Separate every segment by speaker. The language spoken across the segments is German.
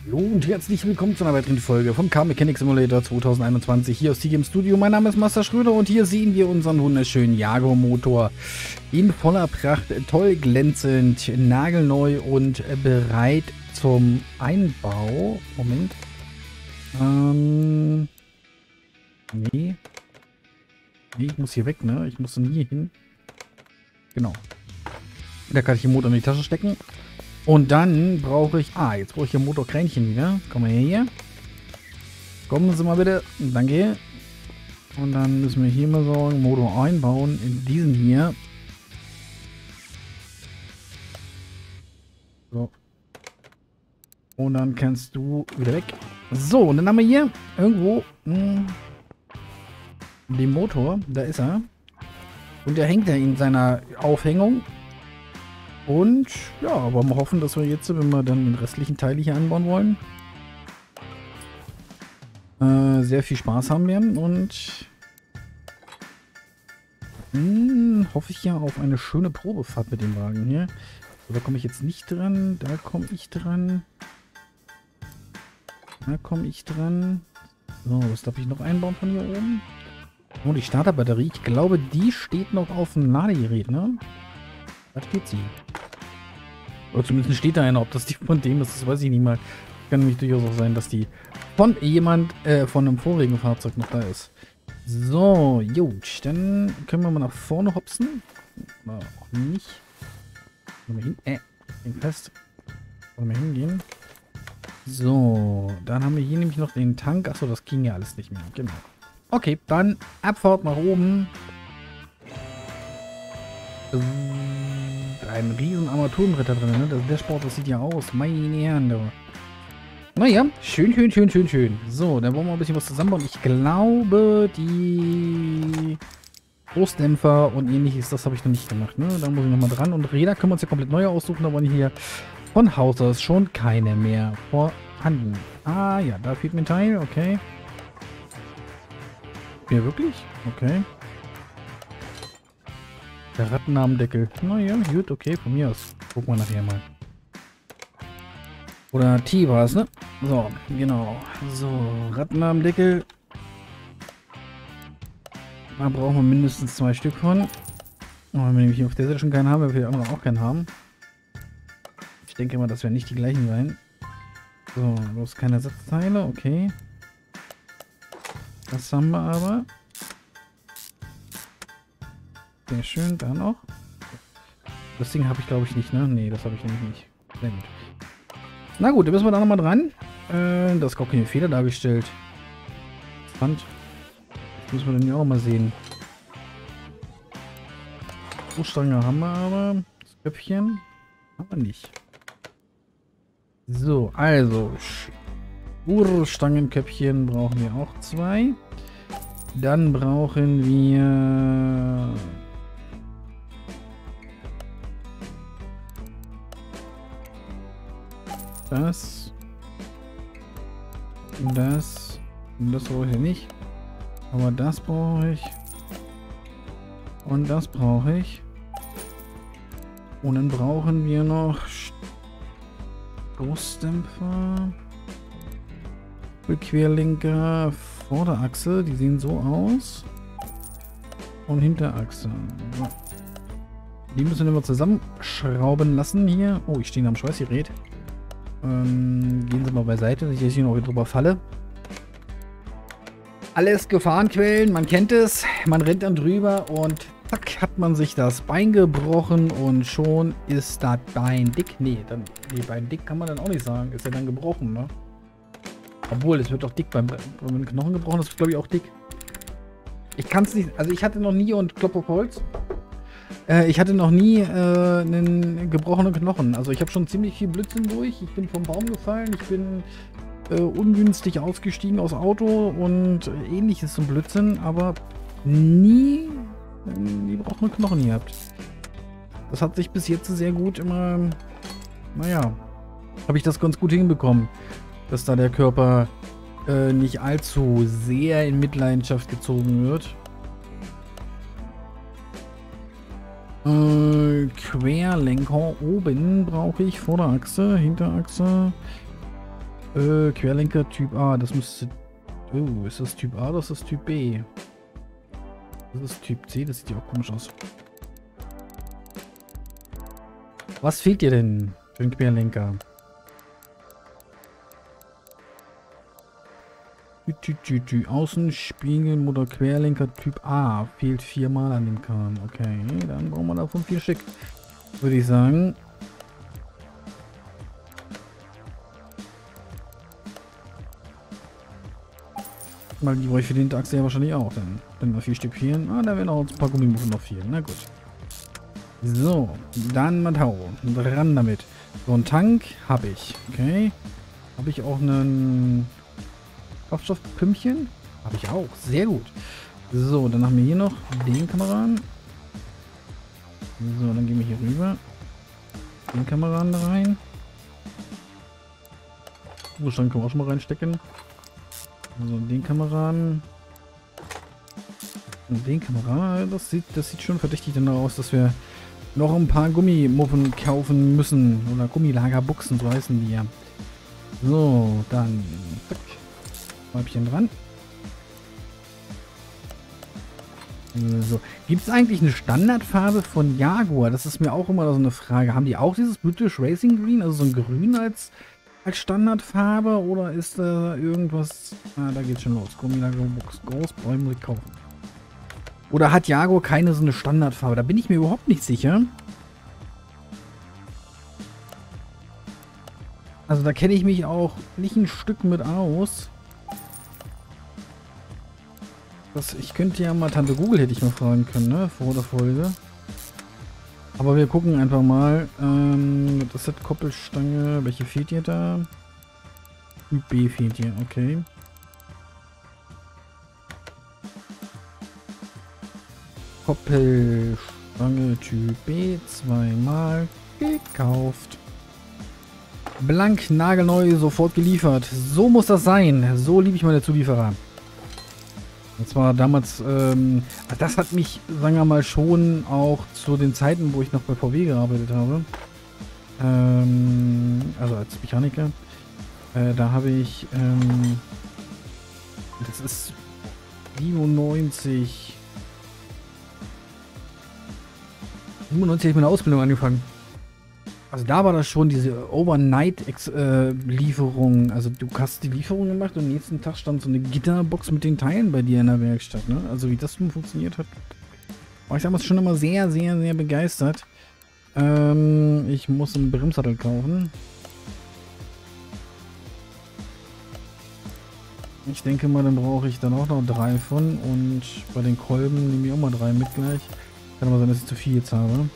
Speaker 1: Hallo und herzlich willkommen zu einer weiteren Folge vom Car Mechanic Simulator 2021 hier aus TGM Studio. Mein Name ist Master Schröder und hier sehen wir unseren wunderschönen Jaguar-Motor in voller Pracht, toll glänzend, nagelneu und bereit zum Einbau. Moment. Nee. Nee, ich muss hier weg, ne? Ich muss dann hier hin. Genau. Da kann ich den Motor in die Tasche stecken. Und dann brauche ich... jetzt brauche ich hier Motorkränchen wieder. Komm mal her. Kommen Sie mal bitte. Danke. Und dann müssen wir hier mal sagen, Motor einbauen in diesen hier. So. Und dann kannst du wieder weg. So, und dann haben wir hier irgendwo den Motor. Da ist er. Und der hängt ja in seiner Aufhängung. Und ja, aber mal hoffen, dass wir jetzt, wenn wir dann den restlichen Teil hier anbauen wollen, sehr viel Spaß haben werden. Und hoffe ich ja auf eine schöne Probefahrt mit dem Wagen hier. So, da komme ich jetzt nicht dran. Da komme ich dran. Da komme ich dran. So, was darf ich noch einbauen von hier oben? Oh, die Starterbatterie. Ich glaube, die steht noch auf dem Ladegerät, ne? Da steht sie. Oder zumindest steht da einer. Ob das die von dem ist, das weiß ich nicht mal. Kann nämlich durchaus auch sein, dass die von jemand, von einem vorigen Fahrzeug noch da ist. So, gut. Dann können wir mal nach vorne hopsen. Oder auch nicht. Wollen wir hin? Hängt fest. Wollen wir hingehen? So, dann haben wir hier nämlich noch den Tank. Achso, das ging ja alles nicht mehr. Genau. Okay, dann Abfahrt nach oben. Ein riesen Armaturenbrett da drin, ne? Der Sport, das sieht ja aus. Meine Herren, du. Naja, schön, schön, schön, schön, schön. So, dann wollen wir ein bisschen was zusammenbauen. Ich glaube, die Großdämpfer und ähnliches, das habe ich noch nicht gemacht, ne? Da muss ich nochmal dran. Und Räder können wir uns ja komplett neu aussuchen, da waren hier von Haus aus schon keine mehr vorhanden. Ah, ja, da fehlt mir ein Teil, okay. Ja, wirklich? Okay. Der Rattenarmdeckel. Naja, gut, okay, von mir aus. Gucken wir nachher mal. Oder T war es, ne? So, genau. So, Rattenarmdeckel. Da brauchen wir mindestens 2 Stück von. Und wenn wir nämlich auf der Seite schon keinen haben, werden wir die anderen auch keinen haben. Ich denke mal, das werden nicht die gleichen sein. So, bloß keine Ersatzteile, okay. Das haben wir aber. Sehr schön, da noch. Das Ding habe ich, glaube ich, nicht, ne? Ne, das habe ich nämlich nicht. Sehr gut. Na gut, dann müssen wir da nochmal dran. Das ist gar keine Fehler dargestellt. Spannend. Das müssen wir dann ja auch mal sehen. Stoßstange haben wir aber. Das Köpfchen haben wir nicht. So, also. Spurstangenköpfchen brauchen wir auch 2. Dann brauchen wir... Das brauche ich nicht. Aber das brauche ich. Und das brauche ich. Und dann brauchen wir noch Stoßdämpfer. Querlenker, Vorderachse. Die sehen so aus. Und Hinterachse. So. Die müssen wir immer zusammenschrauben lassen hier. Oh, ich stehe am Schweißgerät. Gehen Sie mal beiseite, dass ich jetzt hier noch drüber falle. Alles Gefahrenquellen, man kennt es. Man rennt dann drüber und zack, hat man sich das Bein gebrochen und schon ist das Bein dick. Nee, Bein dick kann man dann auch nicht sagen. Ist ja dann gebrochen, ne? Obwohl, es wird doch dick beim Knochen gebrochen, das wird glaube ich auch dick. Ich kann es nicht, also ich hatte noch nie, und Klopf auf Holz, ich hatte noch nie einen gebrochenen Knochen. Also ich habe schon ziemlich viel Blödsinn durch. Ich bin vom Baum gefallen, ich bin ungünstig ausgestiegen aus Auto und ähnliches zum Blödsinn, aber nie gebrochene Knochen gehabt. Das hat sich bis jetzt sehr gut immer, naja, habe ich das ganz gut hinbekommen, dass da der Körper nicht allzu sehr in Mitleidenschaft gezogen wird. Querlenker oben brauche ich, Vorderachse, Hinterachse. Querlenker Typ A. Das müsste... Oh, ist das Typ A oder ist das Typ B? Das ist Typ C. Das sieht ja auch komisch aus. Was fehlt dir denn für den Querlenker? Außenspiegelmotor Querlenker Typ A. Fehlt 4-mal an dem Kahn. Okay, dann brauchen wir davon 4 Stück. Würde ich sagen. Weil die brauche ich für den Tag sehr wahrscheinlich auch. Dann, wenn wir 4 Stück fehlen. Ah, da werden auch ein paar Gummimuffen noch fehlen. Na gut. So, dann Matau. Ran damit. So, ein Tank habe ich. Okay. Habe ich auch einen Kraftstoffpümpchen? Habe ich auch. Sehr gut. So, dann haben wir hier noch den Kameraden. So, dann gehen wir hier rüber. Den Kameraden da rein. Ruhestand können wir auch schon mal reinstecken. So, den Kameraden. Und den Kameraden. Das sieht schon verdächtig danach aus, dass wir noch ein paar Gummimuffen kaufen müssen. Oder Gummilagerbuchsen, so heißen die ja. So, dann. Zack. Weibchen dran. So. Gibt es eigentlich eine Standardfarbe von Jaguar? Das ist mir auch immer so eine Frage. Haben die auch dieses British Racing Green? Also so ein Grün als Standardfarbe? Oder ist da irgendwas... Ah, da geht's schon los. Gummilagerbuchs groß, Bäume kaufen. Oder hat Jaguar keine so eine Standardfarbe? Da bin ich mir überhaupt nicht sicher. Also da kenne ich mich auch nicht ein Stück mit aus. Ich könnte ja mal Tante Google hätte ich mal fragen können, ne? Vor der Folge. Aber wir gucken einfach mal. Das hat Koppelstange. Welche fehlt hier da? Typ B fehlt hier, okay. Koppelstange Typ B. 2-mal gekauft. Blank, nagelneu, sofort geliefert. So muss das sein. So liebe ich meine Zulieferer. Und zwar damals, das hat mich, sagen wir mal, schon auch zu den Zeiten, wo ich noch bei VW gearbeitet habe. Also als Mechaniker. Da habe ich, das ist 97. 97 habe ich meine Ausbildung angefangen. Also da war das schon diese Overnight-Lieferung. Also du hast die Lieferung gemacht und am nächsten Tag stand so eine Gitterbox mit den Teilen bei dir in der Werkstatt. Ne? Also wie das nun funktioniert hat, war ich damals schon immer sehr, sehr, sehr begeistert. Ich muss einen Bremssattel kaufen. Ich denke mal, dann brauche ich dann auch noch 3 von. Und bei den Kolben nehme ich auch mal 3 mit gleich. Kann aber sein, dass ich zu viel jetzt habe.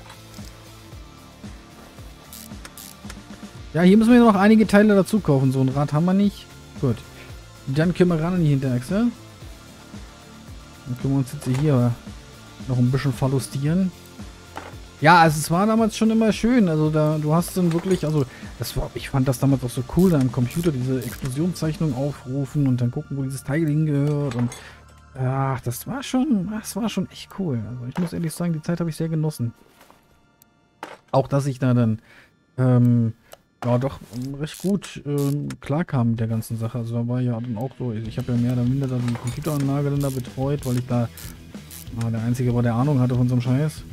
Speaker 1: Ja, hier müssen wir noch einige Teile dazu kaufen. So ein Rad haben wir nicht. Gut. Dann können wir ran an die Hinterachse. Dann können wir uns jetzt hier noch ein bisschen verlustieren. Ja, also es war damals schon immer schön. Also da, du hast dann wirklich, also das war, ich fand das damals auch so cool, da am Computer diese Explosionszeichnung aufrufen und dann gucken, wo dieses Teil hingehört. Und ach, das war schon echt cool. Also ich muss ehrlich sagen, die Zeit habe ich sehr genossen. Auch, dass ich da dann ja, doch recht gut klarkam mit der ganzen Sache. Also da war ja dann auch so, ich habe ja mehr oder minder dann die Computeranlage dann da betreut, weil ich da der Einzige war, der Ahnung hatte von so einem Scheiß.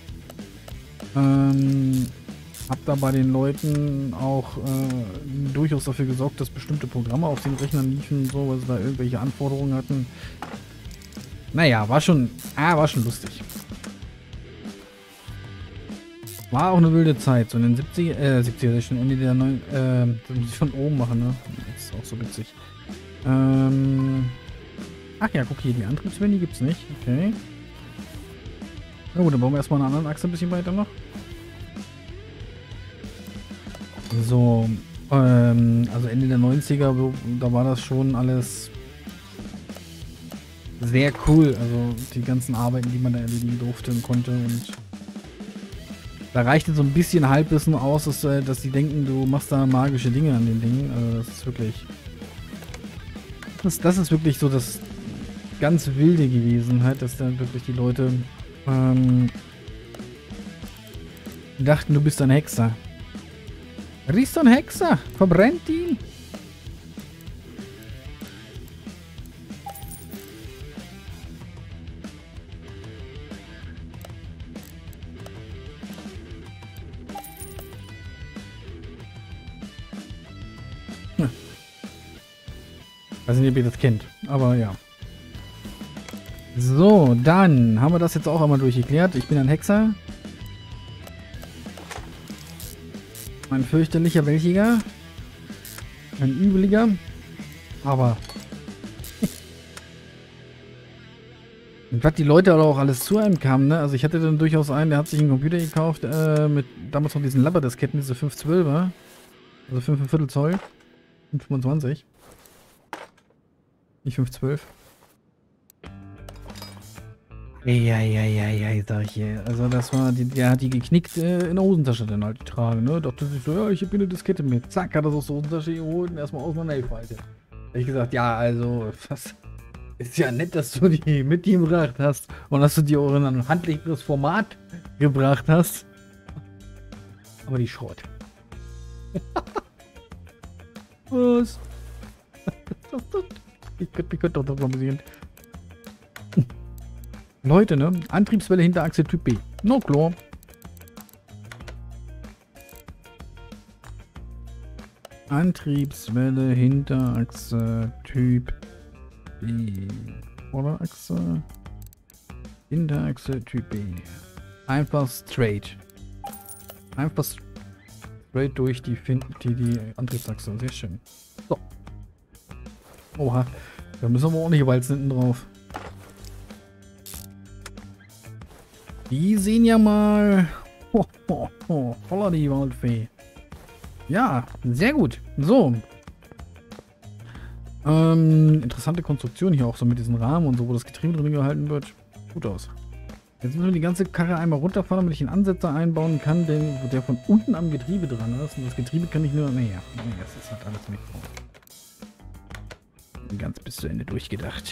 Speaker 1: Hab da bei den Leuten auch durchaus dafür gesorgt, dass bestimmte Programme auf den Rechnern liefen, so, weil sie da irgendwelche Anforderungen hatten. Naja, war schon lustig. War auch eine wilde Zeit, so in den 70er, schon Ende der 9, das muss ich von oben machen, ne? Das ist auch so witzig. Ach ja, guck hier, die Antriebswelle, die gibt's nicht, okay. Na gut, dann bauen wir erstmal eine andere Achse ein bisschen weiter noch. So, also Ende der 90er, da war das schon alles sehr cool, also die ganzen Arbeiten, die man da erledigen durfte und konnte und da reichte so ein bisschen Halbwissen aus, dass die denken, du machst da magische Dinge an den Dingen. Also das ist wirklich... Das ist wirklich so das ganz Wilde gewesen, halt, dass dann wirklich die Leute dachten, du bist ein Hexer. Riechst du ein Hexer? Verbrennt ihn? Weiß nicht, ob ihr das kennt, aber ja. So, dann haben wir das jetzt auch einmal durchgeklärt. Ich bin ein Hexer. Ein fürchterlicher Welchiger. Ein übeliger. Aber... Und was die Leute aber auch alles zu einem kamen, ne? Also ich hatte dann durchaus einen, der hat sich einen Computer gekauft, mit damals noch diesen Labberdisketten, diese 512er. Also 5,25 Zoll. 5,25. Nicht 5,12. Eieieiei, sag ich hier. Also das war, der hat die geknickt in der Hosentasche dann halt getragen, ne? Dachte sich so, ja, ich hab hier eine Diskette mit. Zack, hat er so aus der Hosentasche geholt und erstmal auseinandergefaltet. Da hab ich gesagt, ja, also, was... Ist ja nett, dass du die mitgebracht hast und dass du die auch in ein handlicheres Format gebracht hast. Aber die Schrott. Was? Ich könnte doch das mal sehen. Leute, ne? Antriebswelle Hinterachse Typ B. No klar. Antriebswelle Hinterachse Typ B. Vorderachse. Hinterachse Typ B. Einfach straight. Einfach straight durch die Antriebsachse. Sehr schön. So. Oha. Da müssen wir auch nicht walzen hinten drauf. Die sehen ja mal... Voller die Waldfee. Ja, sehr gut. So. Interessante Konstruktion hier auch so mit diesem Rahmen und so, wo das Getriebe drin gehalten wird. Gut aus. Jetzt müssen wir die ganze Karre einmal runterfahren, damit ich einen Ansetzer einbauen kann, der von unten am Getriebe dran ist. Und das Getriebe kann ich nur... Naja, das ist halt alles mit drauf. Ganz bis zu Ende durchgedacht.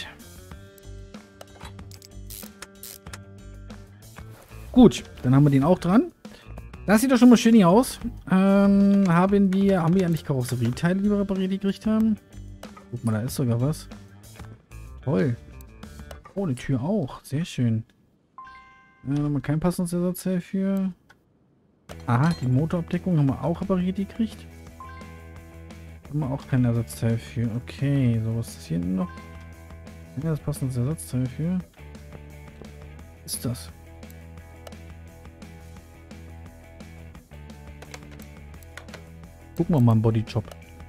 Speaker 1: Gut, dann haben wir den auch dran. Das sieht doch schon mal schön hier aus. Haben wir eigentlich Karosserieteile, die wir repariert gekriegt haben? Guck mal, da ist sogar was. Toll. Oh, eine Tür auch. Sehr schön. Nochmal kein passendes Ersatzteil für. Aha, die Motorabdeckung haben wir auch repariert gekriegt. Haben wir auch kein Ersatzteil für. Okay, so, was ist das hier hinten noch? Ja, das passendes Ersatzteil für. Was ist das? Gucken wir mal im Bodyjob.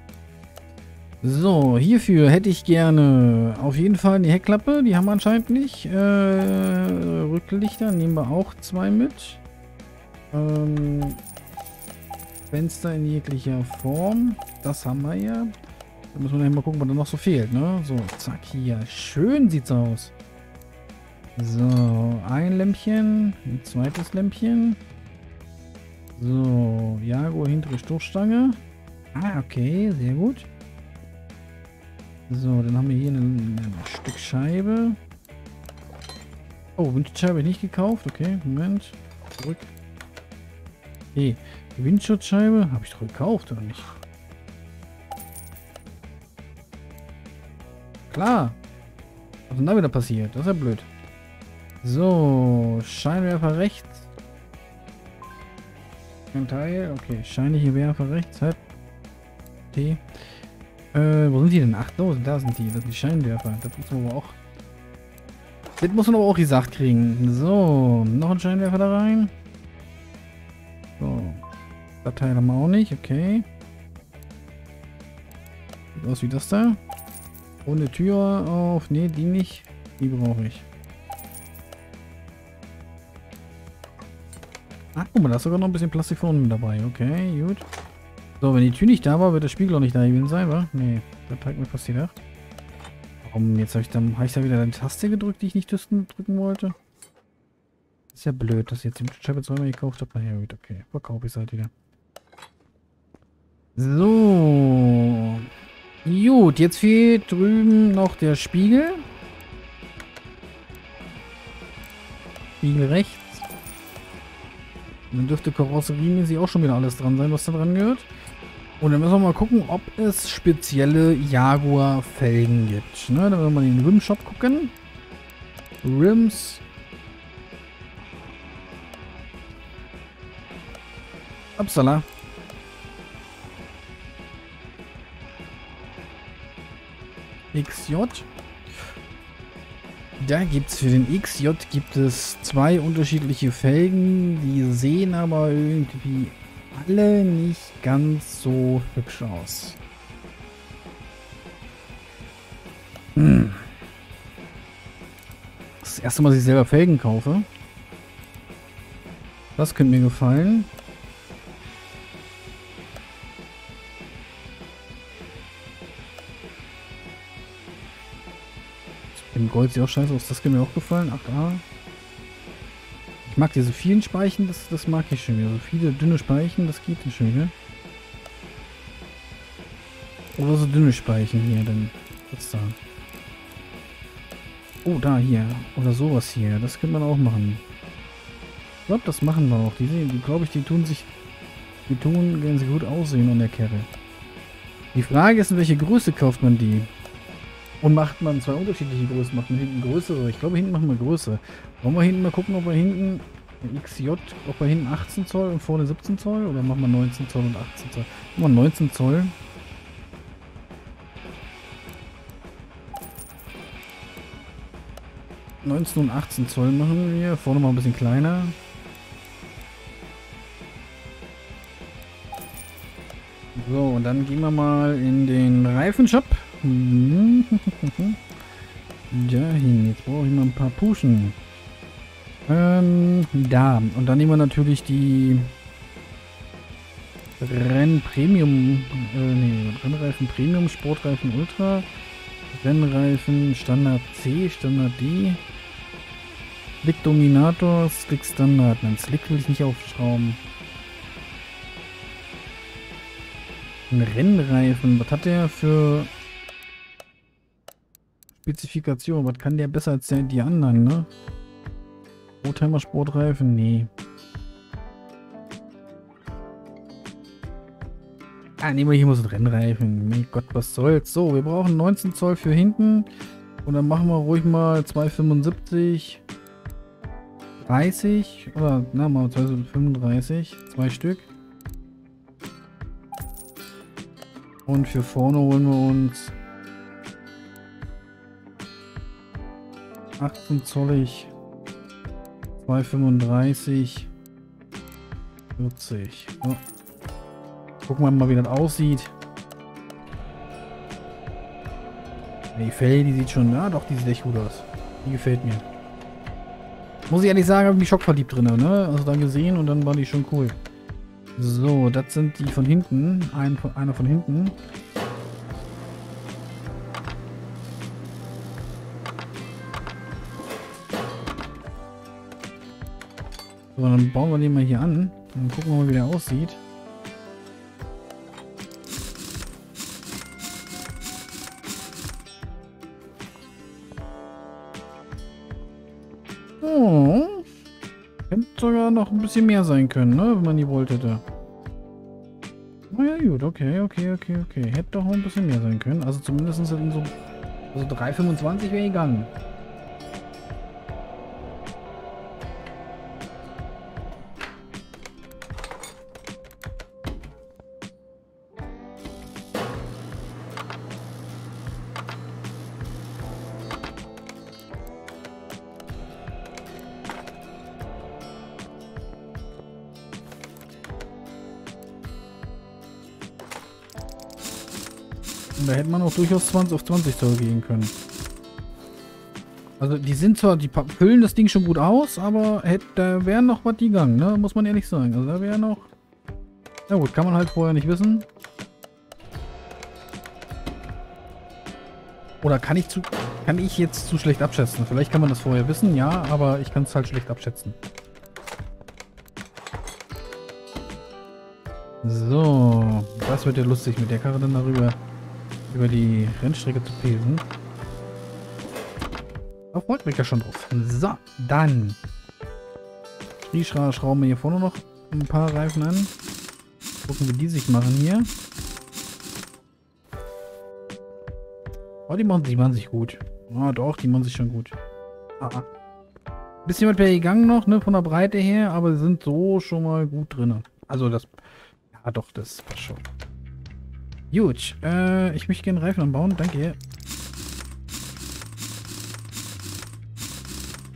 Speaker 1: So, hierfür hätte ich gerne auf jeden Fall die Heckklappe. Die haben wir anscheinend nicht. Rücklichter nehmen wir auch 2 mit. Fenster in jeglicher Form. Das haben wir ja. Da müssen wir mal gucken, was da noch so fehlt, ne? So, zack, hier. Schön sieht's aus. So, ein Lämpchen. Ein zweites Lämpchen. So, Jaguar hintere Stoßstange. Ah, okay, sehr gut. So, dann haben wir hier ein Stück Scheibe. Oh, Windschutzscheibe habe ich nicht gekauft. Okay, Moment. Zurück. Okay, die Windschutzscheibe habe ich doch gekauft, oder nicht? Klar. Was ist denn da wieder passiert? Das ist ja blöd. So, Scheinwerfer rechts. Ein Teil. Okay, scheinliche Werfer rechts. Halt. Okay. Wo sind die denn? Ach, da sind die. Das sind die Scheinwerfer. Das muss man aber auch. Das muss man aber auch gesagt kriegen. So, noch ein Scheinwerfer da rein. So. Das Teil haben wir auch nicht. Okay. Sieht aus wie das da. Ohne Tür auf. Ne, die nicht. Die brauche ich. Ach, guck mal, da ist sogar noch ein bisschen Plastik von unten dabei. Okay, gut. So, wenn die Tür nicht da war, wird der Spiegel auch nicht da gewesen sein, wa? Nee, das hat mir fast gedacht. Warum? Jetzt habe ich da wieder eine Taste gedrückt, die ich nicht drücken wollte. Ist ja blöd, dass ich jetzt die Scheibe zweimal gekauft habe. Na ja, gut, okay. Verkaufe ich es halt wieder. So. Gut, jetzt fehlt drüben noch der Spiegel. Spiegel rechts. Und dann dürfte karosseriemäßig auch schon wieder alles dran sein, was da dran gehört. Und dann müssen wir mal gucken, ob es spezielle Jaguar-Felgen gibt. Ne, dann werden wir mal in den Rim-Shop gucken. Rims. Upsala. XJ. Da gibt es für den XJ gibt es 2 unterschiedliche Felgen. Die sehen aber irgendwie alle nicht ganz so hübsch aus. Das erste Mal, dass ich selber Felgen kaufe. Das könnte mir gefallen. Im Gold sieht auch scheiße aus. Das könnte mir auch gefallen. 8A. Ich mag diese vielen Speichen. Das mag ich schon wieder. So viele dünne Speichen, das geht nicht schon wieder. Oder so dünne Speichen hier denn. Was da? Oh, da hier. Oder sowas hier. Das könnte man auch machen. Ich glaube, das machen wir auch. Die glaube ich, die tun ganz gut aussehen an der Kerre. Die Frage ist, in welche Größe kauft man die? Und macht man 2 unterschiedliche Größen? Macht man hinten größere? Ich glaube, hinten machen wir Größe. Wollen wir hinten mal gucken, ob wir hinten XJ, ob wir hinten 18 Zoll und vorne 17 Zoll? Oder machen wir 19 Zoll und 18 Zoll? Machen wir 19 Zoll. (19 und 18 Zoll machen wir. Vorne mal ein bisschen kleiner. So, und dann gehen wir mal in den Reifenshop. Dahin, jetzt brauche ich mal ein paar Puschen. Da. Und dann nehmen wir natürlich die Rennreifen Premium, Sportreifen Ultra, Rennreifen Standard C, Standard D, Slick Dominator, Slick Standard. Nein, Slick will ich nicht aufschrauben. Ein Rennreifen, was hat der für Spezifikation? Was kann der besser als die anderen, ne? Oldtimer Sportreifen? Nee. Nehmen wir hier mal so einen Rennreifen. Mein Gott, was soll's. So, wir brauchen 19 Zoll für hinten. Und dann machen wir ruhig mal 2,75. 30. Oder, na, mal 2,35. 2 Stück. Und für vorne holen wir uns 18 Zollig, 2,35, 40. So. Gucken wir mal, wie das aussieht. Die Fell, die sieht schon, ja doch, die sieht echt gut aus. Die gefällt mir. Muss ich ehrlich sagen, habe ich mich schockverliebt drin, ne? Also da gesehen und dann war die schon cool. So, das sind die von hinten. Einer von hinten. So, dann bauen wir den mal hier an. Dann gucken wir mal, wie der aussieht. Oh. Hätte sogar noch ein bisschen mehr sein können, ne? Wenn man die wollte da. Na ja, gut, okay. Hätte doch noch ein bisschen mehr sein können. Also zumindest in so... Also 3,25 wäre gegangen. Und da hätte man auch durchaus 20 auf 20 Zoll gehen können. Also die sind zwar, die füllen das Ding schon gut aus, aber da wäre noch was gegangen, ne? Muss man ehrlich sagen. Also da wäre noch... Na gut, kann man halt vorher nicht wissen. Oder kann ich jetzt zu schlecht abschätzen? Vielleicht kann man das vorher wissen, ja, aber ich kann es halt schlecht abschätzen. So, das wird ja lustig mit der Karre dann darüber über die Rennstrecke zu pesen. Da freut mich ja schon drauf. So, dann schrauben wir hier vorne noch ein paar Reifen an. Gucken, wie die sich machen hier. Oh, die machen sich gut. Ah, doch, die machen sich schon gut. Bisschen was wäre gegangen noch, ne, von der Breite her, aber sie sind so schon mal gut drin. Also das... Ja, doch, das passt schon. Gut, ich möchte gerne Reifen anbauen, danke.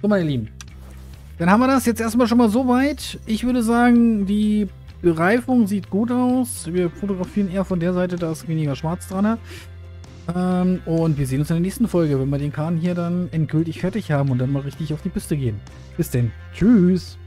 Speaker 1: So, meine Lieben. Dann haben wir das jetzt erstmal schon mal so weit. Ich würde sagen, die Bereifung sieht gut aus. Wir fotografieren eher von der Seite, da ist weniger schwarz dran. Und wir sehen uns in der nächsten Folge, wenn wir den Kahn hier dann endgültig fertig haben und dann mal richtig auf die Piste gehen. Bis denn. Tschüss.